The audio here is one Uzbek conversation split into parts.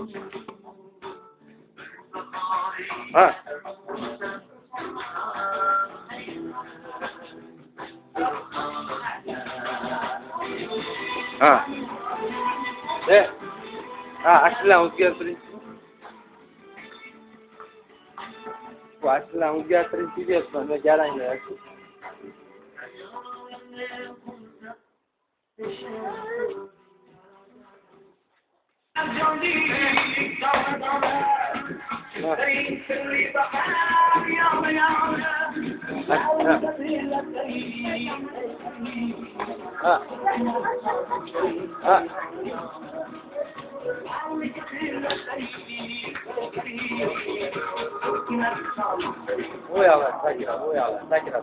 Ha. Ha. Ha, ashlan o'zgartiring. Bu ashlan o'zgartiring deyapman, men garanglar. Voyala, sakira.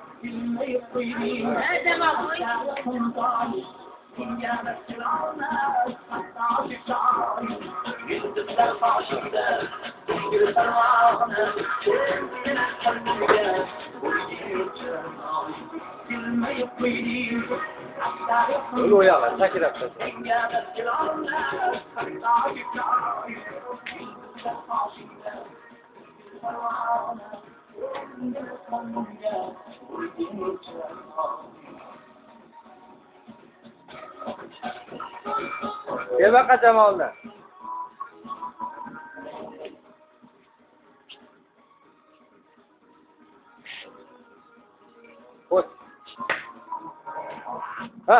Voyala, sakira. Ya baqa jamoalar. Ot. Ha.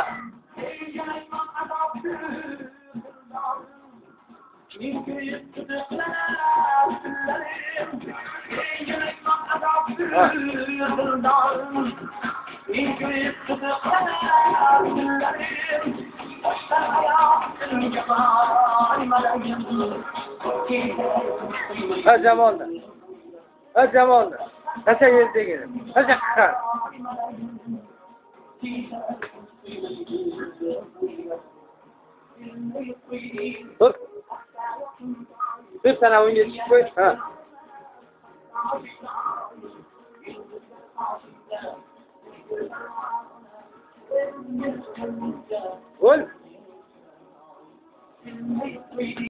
Ha jamoalar. Qancha yerdagi? Qancha qiqqan? Dur sana oyunga chiqib qo'y. Ha. Gol.